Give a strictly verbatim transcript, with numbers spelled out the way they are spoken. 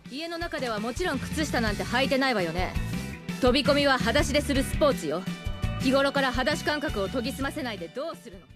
家の中ではもちろん靴下なんて履いてないわよね。飛び込みは裸足でするスポーツよ。日頃から裸足感覚を研ぎ澄ませないでどうするの。